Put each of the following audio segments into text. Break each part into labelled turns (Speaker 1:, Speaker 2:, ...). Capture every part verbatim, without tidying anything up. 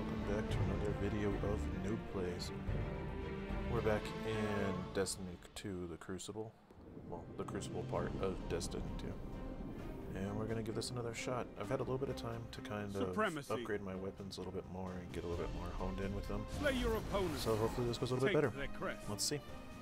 Speaker 1: welcome back to another video of Noob Plays. We're back in Destiny two, the Crucible. Well, the Crucible part of Destiny two. And we're gonna give this another shot. I've had a little bit of time to kind
Speaker 2: Supremacy.
Speaker 1: of upgrade my weapons a little bit more and get a little bit more honed in with them.
Speaker 2: Slay your opponent.
Speaker 1: So hopefully this goes a little
Speaker 2: Take
Speaker 1: bit better.
Speaker 2: their crest.
Speaker 1: Let's see.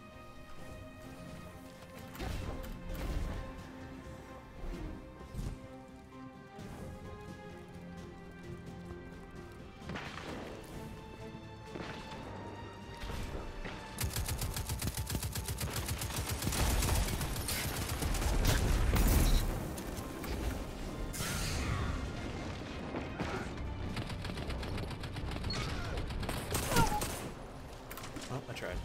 Speaker 1: Oh, I tried.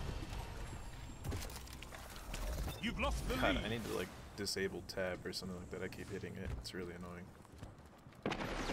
Speaker 2: You've lost the
Speaker 1: God,
Speaker 2: lead.
Speaker 1: I need to like disable tab or something like that. I keep hitting it. It's really annoying.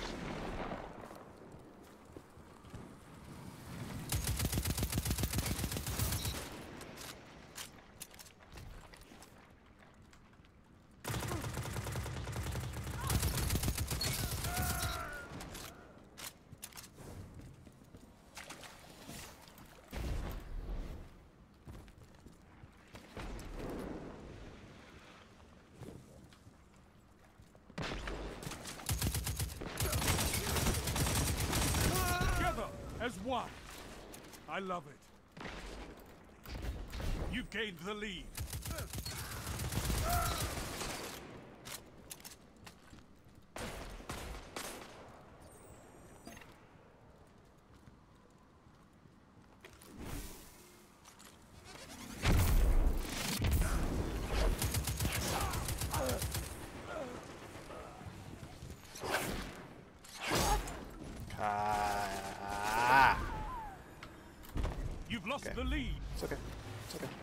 Speaker 2: Together as one. I love it. You've gained the lead.
Speaker 1: Ah,
Speaker 2: You've lost
Speaker 1: Okay.
Speaker 2: the lead.
Speaker 1: it's okay. It's okay.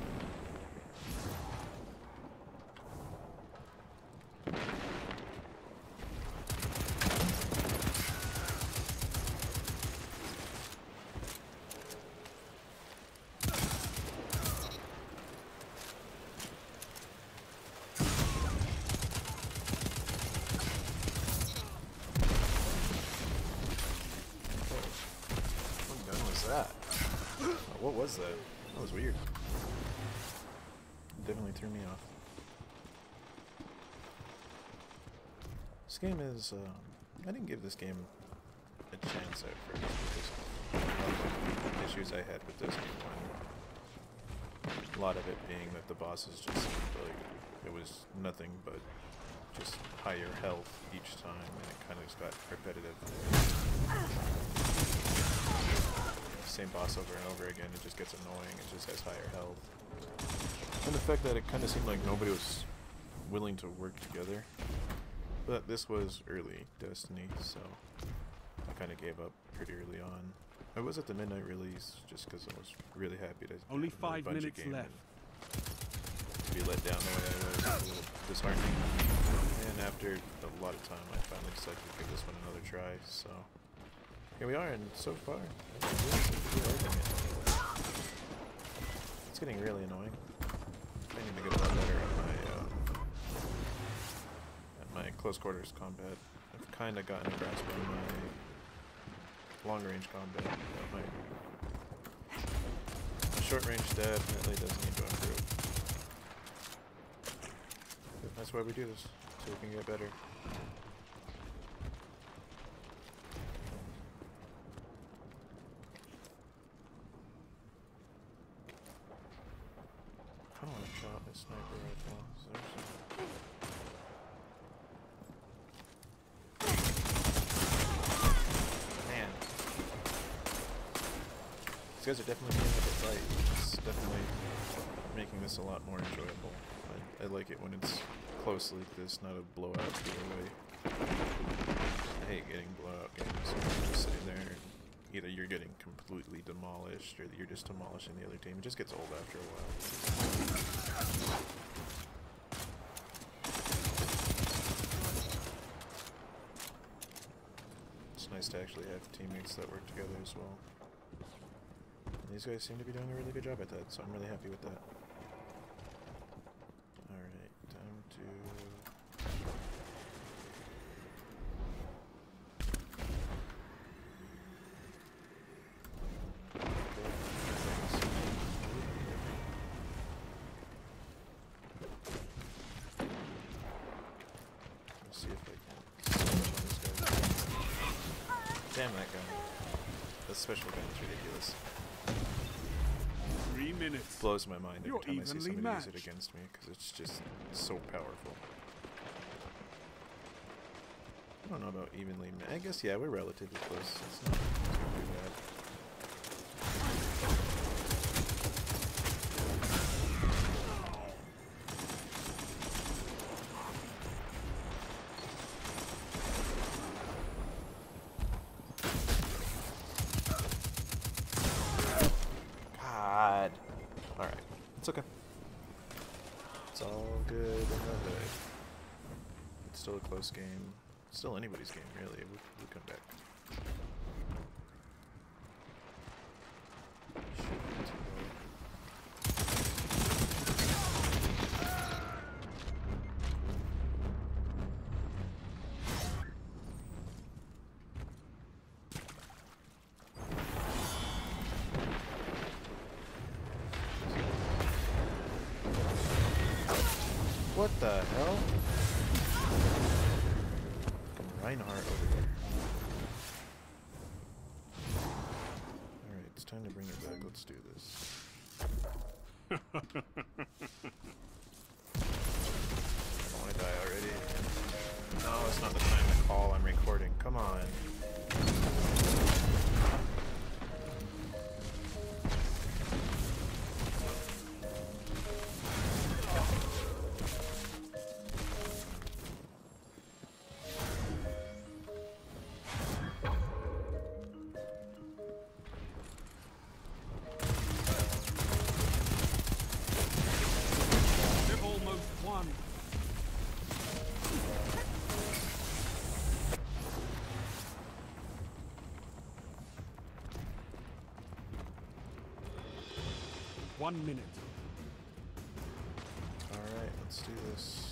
Speaker 1: What gun was that? Oh, what was that? That was weird. Definitely threw me off. This game is, um, I didn't give this game a chance at first because of the issues I had with Destiny one. A lot of it being that the bosses just seemed like it was nothing but just higher health each time, and it kind of just got repetitive. Same boss over and over again, it just gets annoying, it just has higher health. And the fact that it kind of seemed like nobody was willing to work together. But this was early Destiny, so I kind of gave up pretty early on. I was at the midnight release just because I was really happy to
Speaker 2: Only
Speaker 1: have another
Speaker 2: five
Speaker 1: Bungie
Speaker 2: minutes
Speaker 1: game,
Speaker 2: left.
Speaker 1: and to be let down the way I was, was a little disheartening. And after a lot of time, I finally decided to give this one another try, so here we are, and so far, I really seem to be liking it. It's getting really annoying. I need to get a lot better at my, uh, at my close quarters combat. I've kind of gotten a grasp on my long range combat, but my, my short range definitely does need to improve. But that's why we do this, so we can get better. I don't want to drop my sniper rifle. So there's some... Man. These guys are definitely getting a bit light. It's definitely making this a lot more enjoyable. I, I like it when it's close like this, not a blowout either way. I hate getting blowout games. You're just sitting there and either you're getting completely demolished or you're just demolishing the other team. It just gets old after a while. It's nice to actually have teammates that work together as well. And these guys seem to be doing a really good job at that, so I'm really happy with that. Alright, time to... Damn that gun. The special gun is ridiculous.
Speaker 2: Three minutes.
Speaker 1: Blows my mind every
Speaker 2: You're
Speaker 1: time I see
Speaker 2: evenly
Speaker 1: somebody use it
Speaker 2: matched.
Speaker 1: against me, because it's just so powerful. I don't know about evenly ma- I guess, yeah, we're relatively close. It's not, it's not too bad. God. Alright. It's okay. It's all good in the hood. It's still a close game. Still anybody's game, really. We we come back. Shit. What the hell? Reinhardt over there. Alright, it's time to bring it back. Let's do this. I don't want to die already. No, it's not the time to call. I'm recording. Come on.
Speaker 2: They've almost won. One minute.
Speaker 1: Alright, let's do this.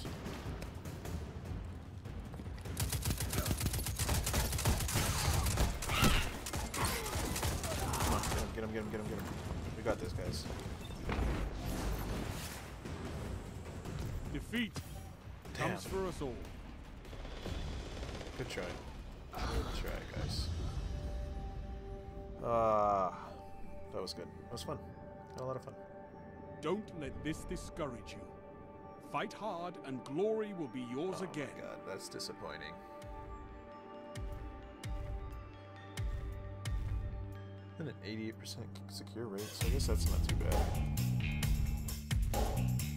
Speaker 1: Come on, get him, get him, get him, get him, get him. We got this, guys.
Speaker 2: Defeat
Speaker 1: Damn.
Speaker 2: comes for us all.
Speaker 1: Good try. Good try, guys. Ah, uh, that was good. That was fun. Had a lot of fun.
Speaker 2: Don't let this discourage you. Fight hard and glory will be yours
Speaker 1: Oh
Speaker 2: again.
Speaker 1: my god, that's disappointing. And an eighty-eight percent secure rate, so I guess that's not too bad.